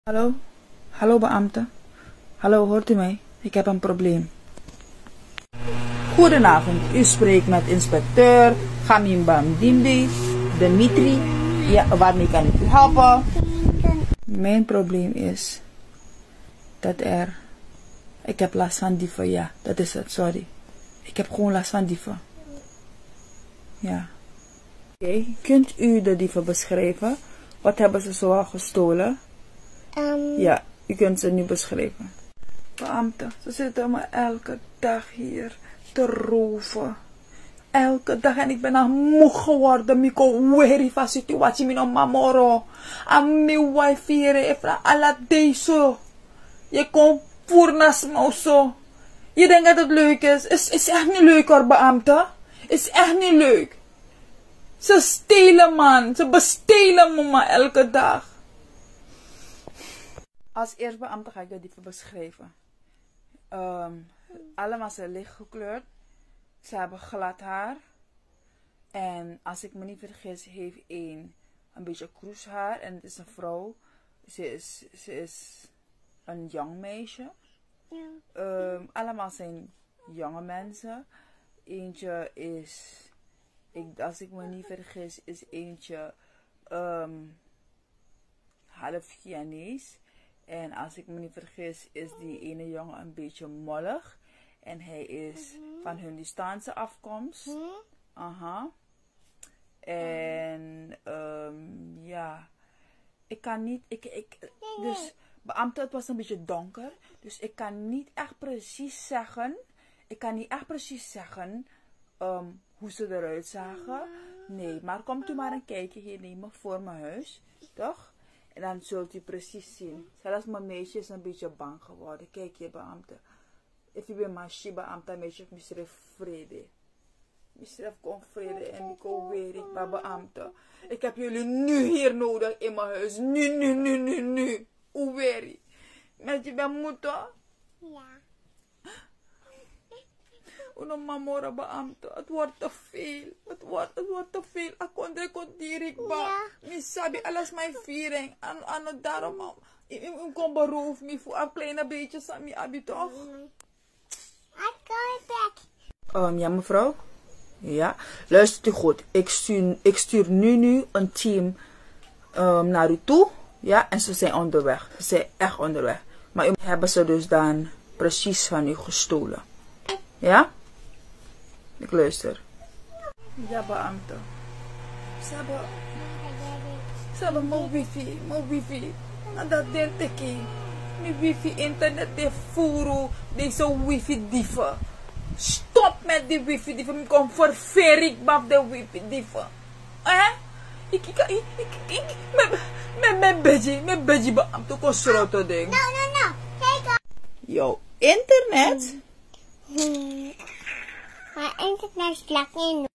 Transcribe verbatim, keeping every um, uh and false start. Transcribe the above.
Hallo? Hallo beambte? Hallo, hoort u mij? Ik heb een probleem. Goedenavond, u spreekt met inspecteur Gamimbam Dimdi, Dimitri. Ja, waarmee kan ik u helpen? Mijn probleem is dat er... Ik heb last van dieven, ja, dat is het, sorry. Ik heb gewoon last van dieven. Ja. Oké, okay. Kunt u de dieven beschrijven? Wat hebben ze zoal gestolen? Um, ja, u kunt ze nu beschrijven. Beambte, ze zitten me elke dag hier te roven. Elke dag en ik ben al moe geworden. Miko weri van situatie mino mamoro. Aan mijn wifi even ala deze. Je komt voor naast me zo. Je denkt dat het leuk is. Is is echt niet leuk hoor, beambte. Is echt niet leuk. Ze stelen man. Ze bestelen me maar elke dag. Als eerste beambte ga ik dat even beschrijven. Um, allemaal zijn licht gekleurd. Ze hebben glad haar. En als ik me niet vergis, heeft één een beetje kroeshaar. En het is een vrouw. Ze is, ze is een jong meisje. Ja. Um, allemaal zijn jonge mensen. Eentje is, ik, als ik me niet vergis, is eentje um, half Ghanese. En als ik me niet vergis, is die ene jongen een beetje mollig. En hij is mm-hmm. van Hindustaanse afkomst. Mm-hmm. Aha. En um, ja, ik kan niet, ik, ik, dus beambte, het was een beetje donker. Dus ik kan niet echt precies zeggen, ik kan niet echt precies zeggen um, hoe ze eruit zagen. Nee, maar komt u maar een kijkje hier nemen voor mijn huis, toch? En dan zult u precies zien. Zelfs mijn meisje is een beetje bang geworden. Kijk hier, beambte. If je bent mijn beambte, meisje, misref vrede. Misref kon vrede en ik kon weer, maar beambte. Ik heb jullie nu hier nodig in mijn huis. Nu, nu, nu, nu, nu. Hoe weer? Met je bent moeder? Ja. Uno mamora beambte. Het wordt te veel. Het wordt, het wordt te veel. Ik kon er kon direct ba. Mi sabi alles mijn viering. En aan daarom ik kon beroof me voor een kleine beetje sami abi toch? Ik kom back. Um, ja mevrouw. Ja. Luistert u goed. Ik stuur, ik stuur nu nu een team um, naar u toe. Ja. En ze zijn onderweg. Ze zijn echt onderweg. Maar u hebben ze dus dan precies van u gestolen. Ja? Ik luister. Ja, beambte. Ze hebben... Ze hebben mijn wifi. Mijn wifi. En dat denk ik. Mijn wifi internet de furu. Deze wifi dieven. Stop met die wifi dieven. Ik kom voor verik baf de wifi dieven. Eh? Ik, ik, ik, ik, ik, met mijn bedje, mijn bedje beambte kon schroten ding. No, no, no. Kijk. Yo, internet? Hmm. Maar internet is lekker.